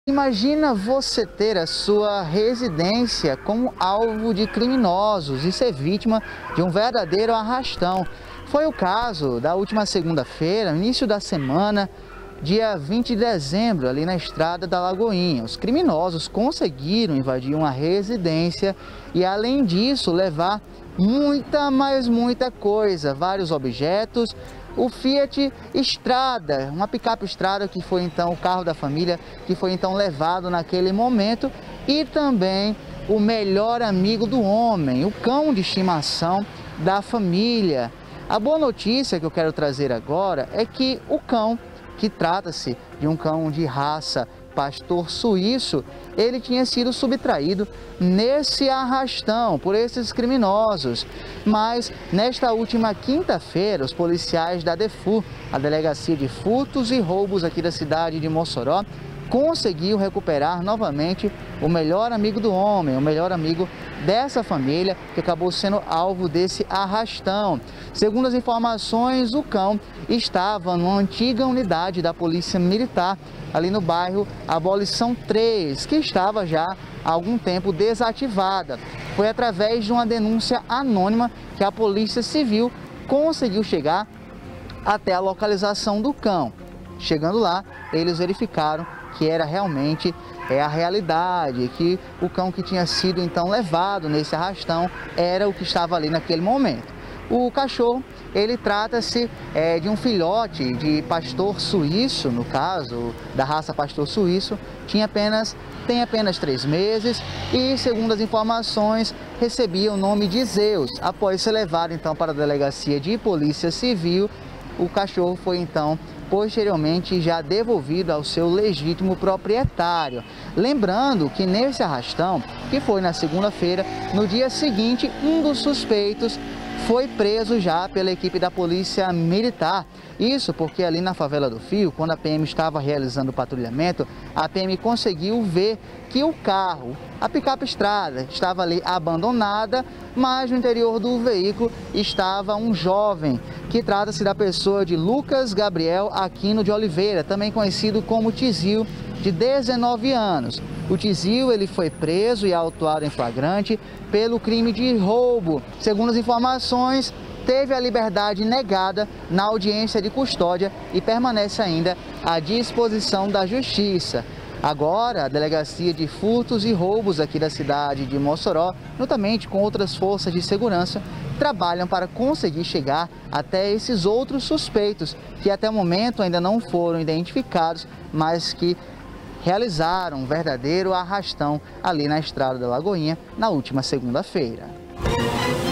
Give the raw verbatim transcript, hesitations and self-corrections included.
Imagina você ter a sua residência como alvo de criminosos e ser vítima de um verdadeiro arrastão. Foi o caso da última segunda-feira, início da semana, dia vinte de dezembro, ali na estrada da Lagoinha. Os criminosos conseguiram invadir uma residência e, além disso, levar muita, mas muita coisa, vários objetos. O Fiat Strada, uma picape Strada que foi então o carro da família, que foi então levado naquele momento, e também o melhor amigo do homem, o cão de estimação da família. A boa notícia que eu quero trazer agora é que o cão, que trata-se de um cão de raça pastor suíço, ele tinha sido subtraído nesse arrastão por esses criminosos. Mas nesta última quinta-feira, os policiais da DEFU, a Delegacia de Furtos e Roubos aqui da cidade de Mossoró, conseguiu recuperar novamente o melhor amigo do homem, o melhor amigo dessa família que acabou sendo alvo desse arrastão. Segundo as informações, o cão estava numa antiga unidade da Polícia Militar, ali no bairro Abolição três, que estava já há algum tempo desativada. Foi através de uma denúncia anônima que a Polícia Civil conseguiu chegar até a localização do cão. Chegando lá, eles verificaram que era realmente é a realidade, que o cão que tinha sido então levado nesse arrastão era o que estava ali naquele momento. O cachorro, ele trata-se é, de um filhote de pastor suíço, no caso, da raça pastor suíço, tinha apenas, tem apenas três meses e, segundo as informações, recebia o nome de Zeus. Após ser levado então para a Delegacia de Polícia Civil, o cachorro foi então posteriormente já devolvido ao seu legítimo proprietário. Lembrando que nesse arrastão, que foi na segunda-feira, no dia seguinte, um dos suspeitos foi preso já pela equipe da Polícia Militar. Isso porque ali na Favela do Fio, quando a P M estava realizando o patrulhamento, a P M conseguiu ver que o carro, a picape Strada, estava ali abandonada, mas no interior do veículo estava um jovem, que trata-se da pessoa de Lucas Gabriel Aquino de Oliveira, também conhecido como Tizil, de dezenove anos. O Tizil, ele foi preso e autuado em flagrante pelo crime de roubo. Segundo as informações, teve a liberdade negada na audiência de custódia e permanece ainda à disposição da Justiça. Agora, a Delegacia de Furtos e Roubos aqui da cidade de Mossoró, juntamente com outras forças de segurança, trabalham para conseguir chegar até esses outros suspeitos, que até o momento ainda não foram identificados, mas que realizaram um verdadeiro arrastão ali na estrada da Lagoinha na última segunda-feira.